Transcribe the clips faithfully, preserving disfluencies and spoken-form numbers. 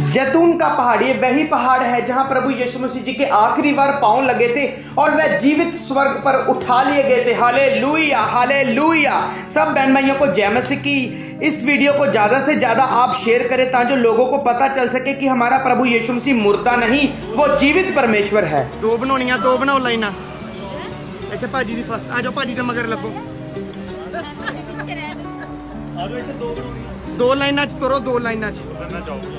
जैतून का पहाड़, ये वही पहाड़ है जहां प्रभु यीशु मसीह जी के आखिरी बार पांव लगे थे और वह जीवित स्वर्ग पर उठा लिए गए थे। Hallelujah, hallelujah. सब बहन भाइयों को जय मसीह की। इस वीडियो को ज्यादा से ज्यादा आप शेयर करें ताकि लोगों को पता चल सके कि हमारा प्रभु यीशु मसीह मुर्दा नहीं, वो जीवित परमेश्वर है। दो बनानिया, दो बनाओ लाइना। इतने भाजी दी फर्स्ट आ जाओ, भाजी के मगर लगो। दो लाइना च तुरो, दो लाइना च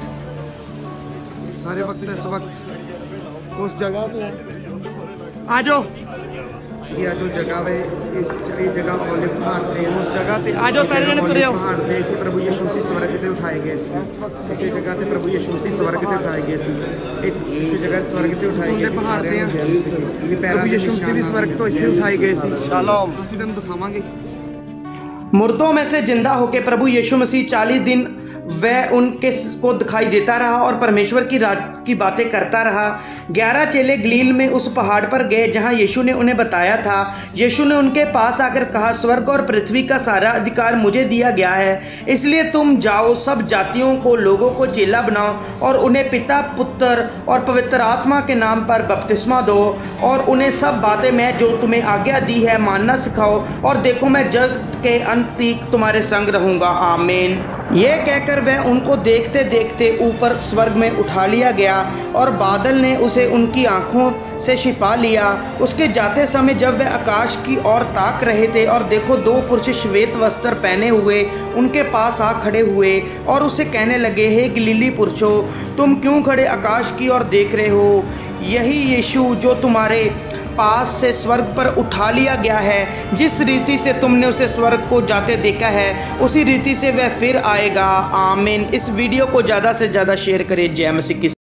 सारे वक्त इस वक्त उस जगह पे आ जाओ। ये जो जगह है, इस ये जगह वाले पहाड़ पे, उस जगह पे आ जाओ सारे जने तुरे आओ। पहाड़ पे तो प्रभु यीशु मसीह स्वर्ग ते उठाए गए थे। इसी जगह पे प्रभु यीशु मसीह स्वर्ग ते उठाए गए थे। इसी जगह स्वर्ग ते उठाए गए पहाड़ पे ये प्रभु यीशु मसीह भी स्वर्ग तो इत्थे उठाए गए थे। शालोम। ਅਸੀਂ ਤੁਹਾਨੂੰ ਦਿਖਾਵਾਂਗੇ। मुर्दों में से जिंदा होकर प्रभु यीशु मसीह चालीस दिन वह उनके को दिखाई देता रहा और परमेश्वर की राज की बातें करता रहा। ग्यारह चेले गलील में उस पहाड़ पर गए जहां यीशु ने उन्हें बताया था। यीशु ने उनके पास आकर कहा, स्वर्ग और पृथ्वी का सारा अधिकार मुझे दिया गया है, इसलिए तुम जाओ, सब जातियों को, लोगों को चेला बनाओ और उन्हें पिता, पुत्र और पवित्र आत्मा के नाम पर बपतिस्मा दो और उन्हें सब बातें मैं जो तुम्हें आज्ञा दी है मानना सिखाओ, और देखो मैं जगत के अंत तक तुम्हारे संग रहूंगा। आमीन। यह कहकर वह उनको देखते देखते ऊपर स्वर्ग में उठा लिया गया और बादल ने उसे उनकी आंखों से छिपा लिया। उसके जाते समय जब वह आकाश की ओर ताक रहे थे और देखो दो पुरुष श्वेत वस्त्र पहने हुए उनके पास आ खड़े हुए और उसे कहने लगे, हे गलीली पुरुषों, तुम क्यों खड़े आकाश की ओर देख रहे हो? यही यीशु जो तुम्हारे पास से स्वर्ग पर उठा लिया गया है, जिस रीति से तुमने उसे स्वर्ग को जाते देखा है उसी रीति से वह फिर आएगा। आमीन। इस वीडियो को ज़्यादा से ज़्यादा शेयर करें। जय मसीह की।